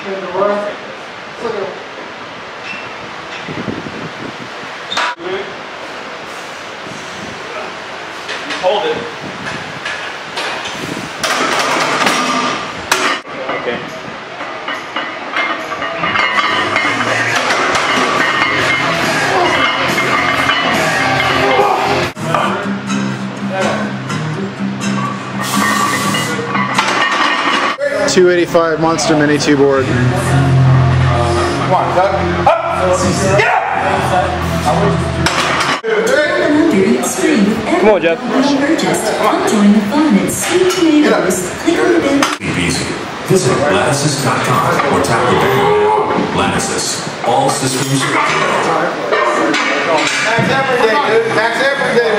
Hold it. Okay. .285 Monster Mini 2 board. Come on, cut. Up! Get up! Come on, Jeff. Come join the fun at Sweet Tomatoes. Click on the bell. Easy. Visit lattices.com or tap the banner now. Lattices. All systems go. Max every day, dude. Max every day.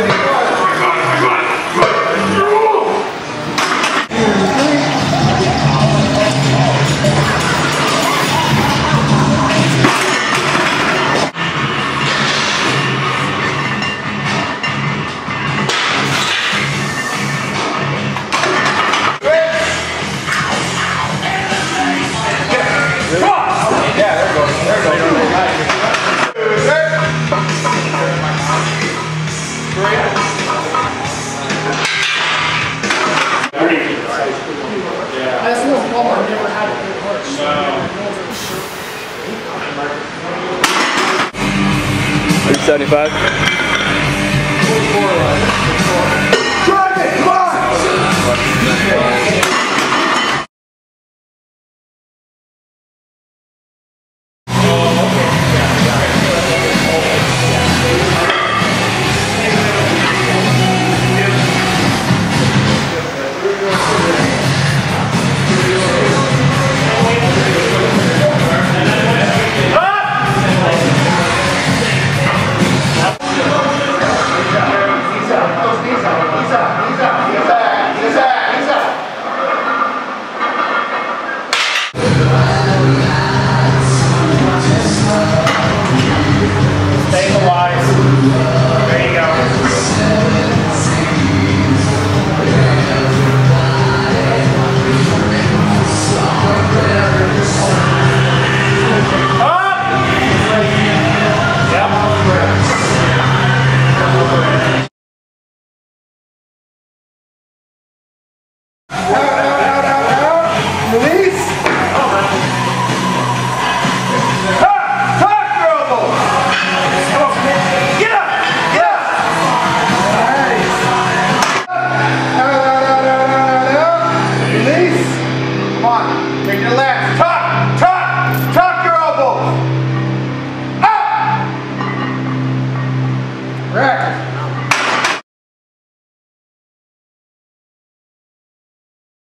$375. Take your left. Tuck your elbow. Up. Correct.